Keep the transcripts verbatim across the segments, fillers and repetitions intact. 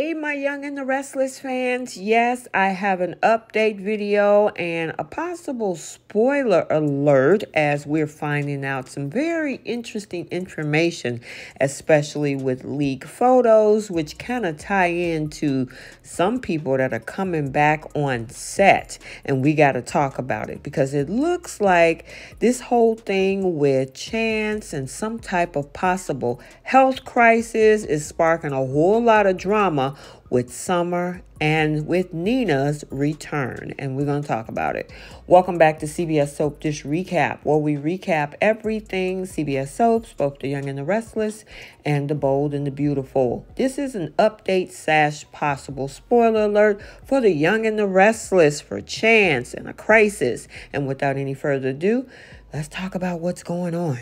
Hey, my Young and the Restless fans. Yes, I have an update video and a possible spoiler alert as we're finding out some very interesting information, especially with leaked photos, which kind of tie into some people that are coming back on set. And we got to talk about it because it looks like this whole thing with Chance and some type of possible health crisis is sparking a whole lot of drama with Summer and with Nina's return, and we're going to talk about it. Welcome back to C B S Soap Dish Recap, where we recap everything C B S Soaps, both The Young and the Restless and The Bold and the Beautiful. This is an update slash possible spoiler alert for The Young and the Restless, for Chance and a crisis. And without any further ado, let's talk about what's going on.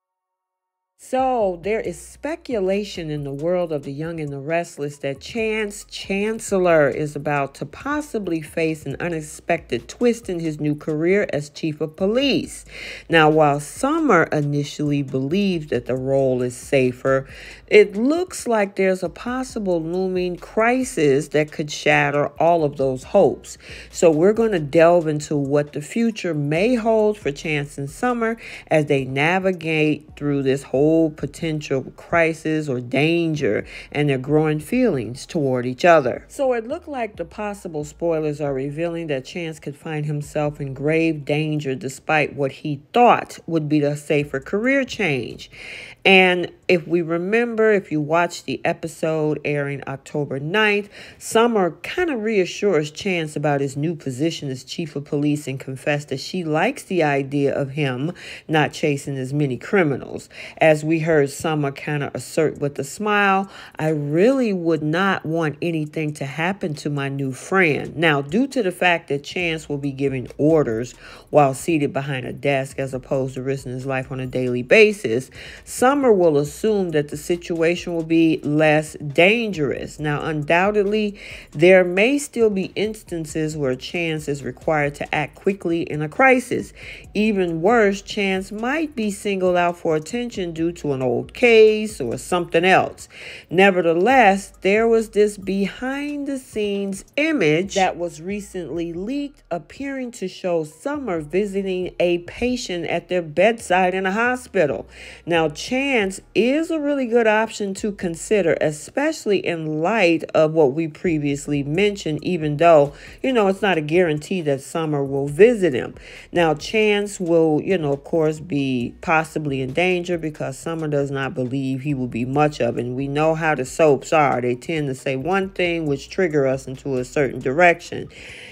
So there is speculation in the world of The Young and the Restless that Chance Chancellor is about to possibly face an unexpected twist in his new career as chief of police. Now, while Summer initially believes that the role is safer, it looks like there's a possible looming crisis that could shatter all of those hopes. So we're going to delve into what the future may hold for Chance and Summer as they navigate through this whole potential crisis or danger and their growing feelings toward each other. So it looked like the possible spoilers are revealing that Chance could find himself in grave danger despite what he thought would be the safer career change. And if we remember, if you watched the episode airing October ninth, Summer kind of reassures Chance about his new position as chief of police and confessed that she likes the idea of him not chasing as many criminals. As we heard Summer kind of assert with a smile, I really would not want anything to happen to my new friend. Now, due to the fact that Chance will be giving orders while seated behind a desk as opposed to risking his life on a daily basis, Summer will assume that the situation will be less dangerous. Now, undoubtedly, there may still be instances where Chance is required to act quickly in a crisis. Even worse, Chance might be singled out for attention due to an old case or something else. Nevertheless, there was this behind the scenes image that was recently leaked appearing to show Summer visiting a patient at their bedside in a hospital. Now, Chance is a really good option to consider, especially in light of what we previously mentioned, even though, you know, it's not a guarantee that Summer will visit him. Now, Chance will, you know, of course, be possibly in danger because Summer does not believe he will be much of it. And we know how the soaps are. They tend to say one thing which trigger us into a certain direction.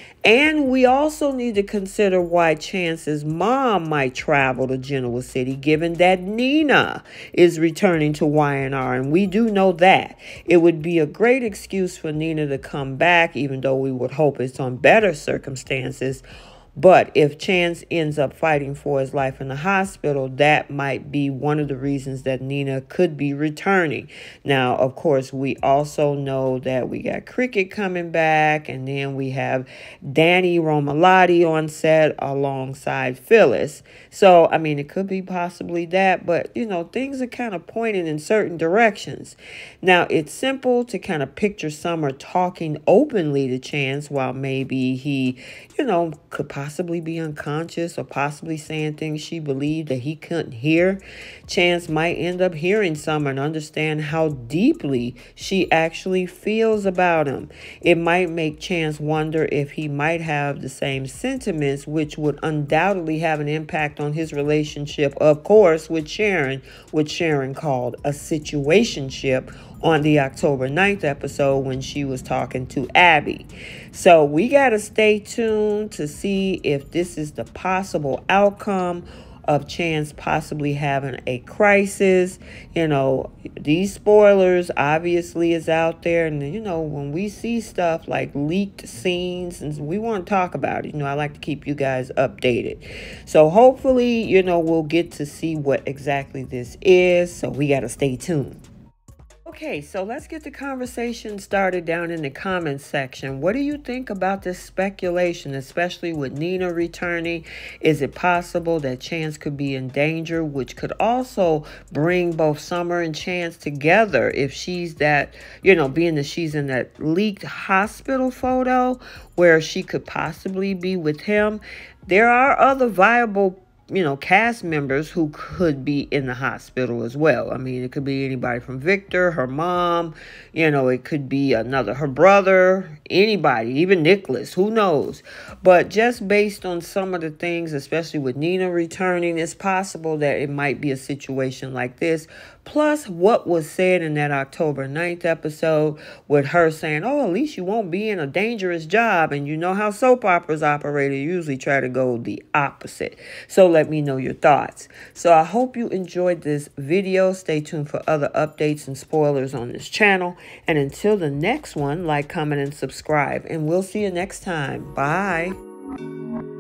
And we also need to consider why Chance's mom might travel to Genoa City, given that Nina is returning to Y N R, and we do know that. It would be a great excuse for Nina to come back, even though we would hope it's on better circumstances. But if Chance ends up fighting for his life in the hospital, that might be one of the reasons that Nina could be returning. Now, of course, we also know that we got Cricket coming back, and then we have Danny Romalotti on set alongside Phyllis. So, I mean, it could be possibly that, but, you know, things are kind of pointing in certain directions. Now, it's simple to kind of picture Summer talking openly to Chance while maybe he, you know, could possibly be unconscious or possibly saying things she believed that he couldn't hear. Chance might end up hearing Summer and understand how deeply she actually feels about him. It might make Chance wonder if he might have the same sentiments, which would undoubtedly have an impact on his relationship, of course, with Sharon, which Sharon called a situationship on the October ninth episode when she was talking to Abby. So we got to stay tuned to see if this is the possible outcome of Chance possibly having a crisis. You know, these spoilers obviously is out there. And, you know, when we see stuff like leaked scenes, and we want to talk about it, you know, I like to keep you guys updated. So hopefully, you know, we'll get to see what exactly this is. So we got to stay tuned. Okay, so let's get the conversation started down in the comments section. What do you think about this speculation, especially with Nina returning? Is it possible that Chance could be in danger, which could also bring both Summer and Chance together if she's that, you know, being that she's in that leaked hospital photo where she could possibly be with him? There are other viable you know, cast members who could be in the hospital as well. I mean, it could be anybody from Victor, her mom, you know, it could be another, her brother, anybody, even Nicholas, who knows? But just based on some of the things, especially with Nina returning, it's possible that it might be a situation like this. Plus what was said in that October ninth episode with her saying, oh, at least you won't be in a dangerous job. And you know how soap operas operate, they usually try to go the opposite. So let me know your thoughts. So I hope you enjoyed this video. Stay tuned for other updates and spoilers on this channel. And until the next one, like, comment, and subscribe. And we'll see you next time. Bye.